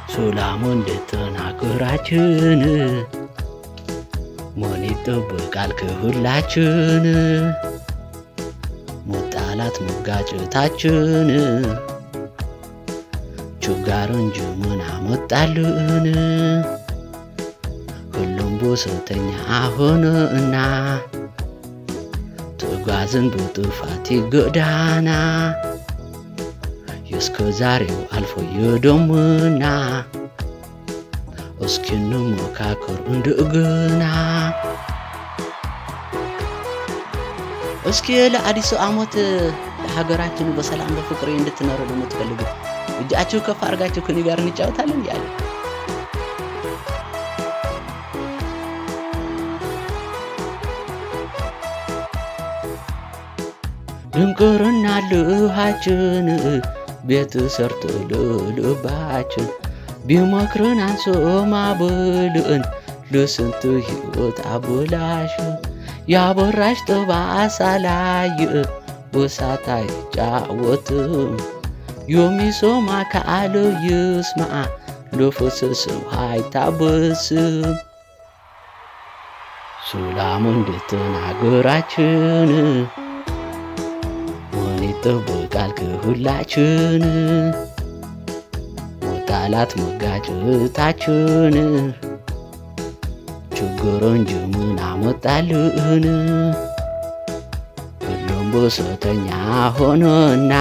ሰላም እንድትናገራችን ሞን ይጠብቃል ከሁላችን መጣላት መጋጨታችን ችጋር እንጂ ምን አመጣልን ሁሉም ቦሰተኛ ሆነና ተጓዝን በጥፋት ጎዳና እስከ ዛሬው አልፎ ይደምና እስኪ እንመካከር እንደገና እስኪ ለአዲስ ዓመት ለሀገራችን በሰላም በፍቅር እንድትኖር ለምትፈልጉ እጃችሁ ከፍ አድርጋችሁ ከኔ ጋር እንጫወታለን ያለ ድንቅርና ልሃችን ቤት ሰርቶ ልባችን ቢመክረን አንሶማ ብልን ለስንቱ ህይወት አብላሽ ያበራሽ ጠባሳ ላይ በሳታ ይጫወትም የሚሰማ ካለ ይስማ ለፈሰሰው አይታበስም ሰላም እንድትናገራችን ይጠብቃል ከሁላችን መጣላት መጋጨታችን ችግር እንጂ ምን አመጣልን ሁሉም ቦሰተኛ ሆነና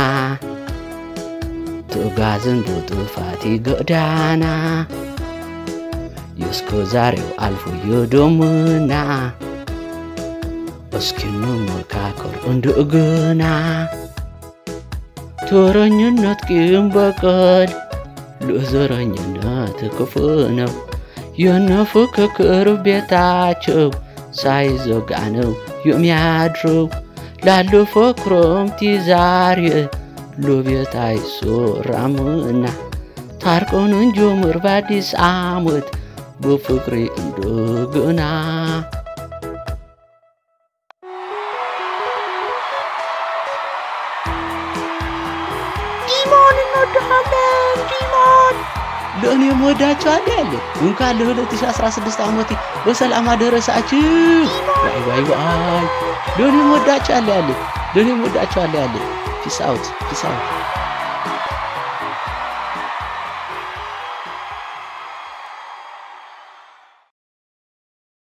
ተጓዝን በጥፋት ጎዳና እስከ ዛሬው አልፎ ይደምና እስኪ እንመካከር እንደገና ተረኝነት ቂም በቀል ለዘረኝነት ክፉ ነው የነፍክክር ቤታቸው ሳይዘጋ ነው የሚያድረው ላለፈው ክረምት ዛሬ ለቤት አይሰራምና ታርቀን እንጀምር በአዲስ ዓመት በፍቅር እንደገና ለኔ ወዳቻለ ያለ እንኳን ለ2016 ዓመት በሰላም አደረሳችሁ ባይ ባይ ባይ ለኔ ወዳቻለ ያለ ፒስ አውት